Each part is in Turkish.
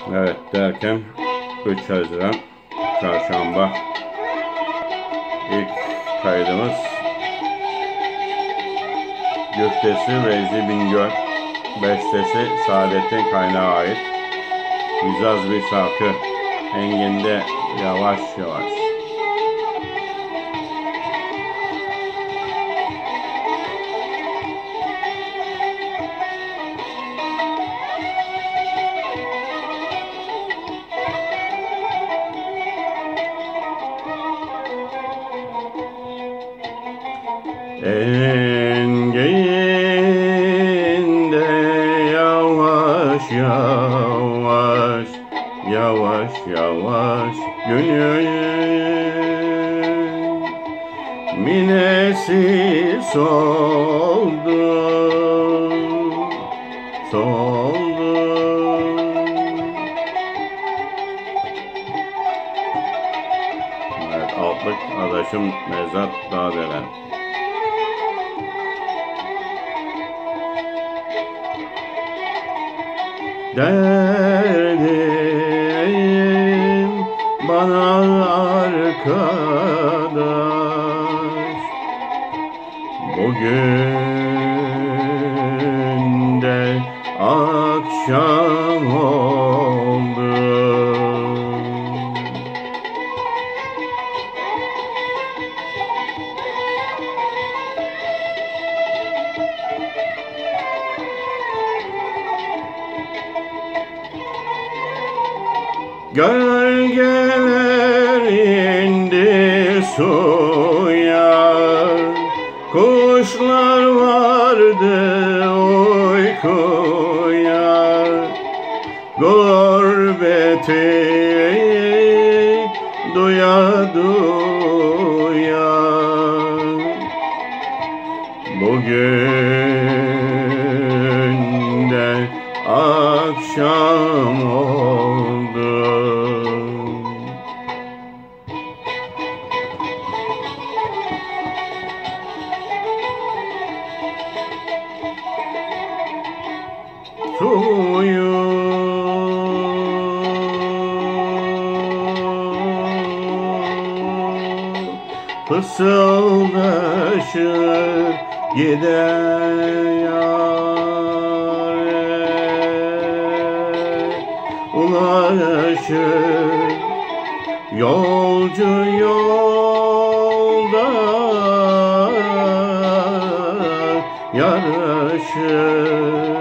Evet derken 3 Haziran Çarşamba ilk kaydımız güftesi Veyzi Bingöl, bestesi Saadettin Kaynağı ait güzel bir şarkı. Enginde yavaş yavaş. Enginde yavaş yavaş, yavaş yavaş günün minesi soldu, soldu. Evet, altlık adaşım Mezat Dağdelen. Derdim bana arkadaş, bugün de akşam oldu. Gölgeler indi suya, kuşlar vardı uykuya, gurbeti duya duya. Bugün de akşam oldu. Suyu fısıldaşır gider yâre, ulaşır yolcu yolda yarışır.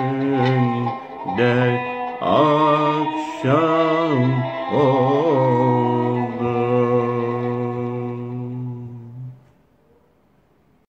Bugün de akşam oldu.